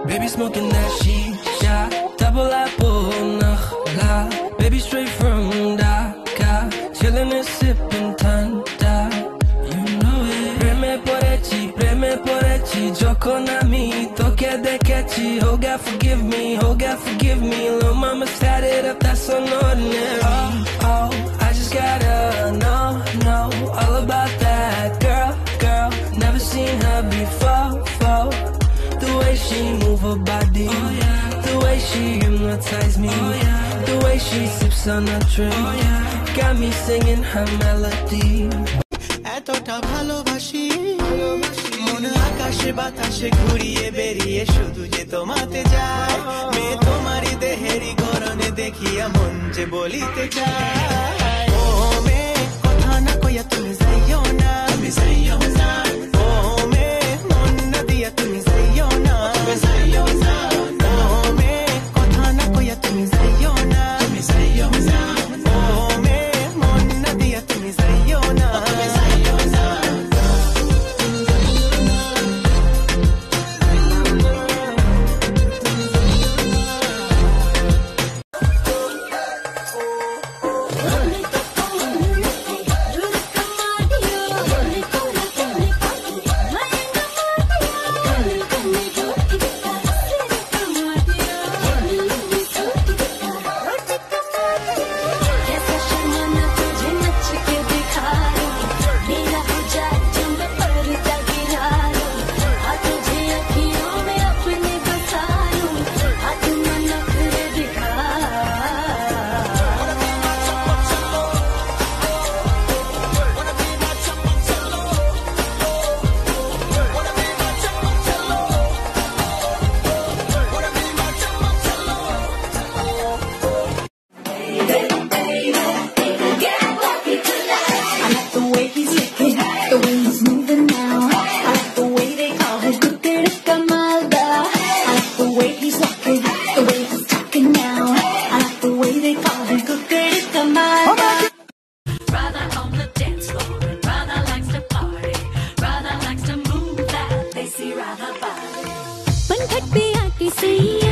Baby smoking that shisha, double apple, nakhla. Baby straight from Dhaka, chillin' and sippin' Tanda. You know it. Preme porechi, joko na mi, toke dekechi. Oh God forgive me, oh God forgive me. Lil' mama sat it up, that's unordinary. Oh, I just gotta know all about that girl. Never seen her before. The way she move her body, the way she hypnotize me, the way she sips on her drink, got me singing her melody. এতটা ভালোবাসি মন আকাশে বাতাসে ঘুরিয়ে বেরিয়ে শুধু যে তোমাতে যায় মেয়ে তোমারই দেহেরই গরনে দেখিয়া মন যে বলিতে চায় ও মেয়ে কথা না কইয়া তুমি যাইও না ও মেয়ে মন না দিয়া তুমি যাইও না ও মেয়ে কথা না কইয়া তুমি যাইও না ও মেয়ে মন না দিয়া তুমি যাইও না पंखट पे आके सही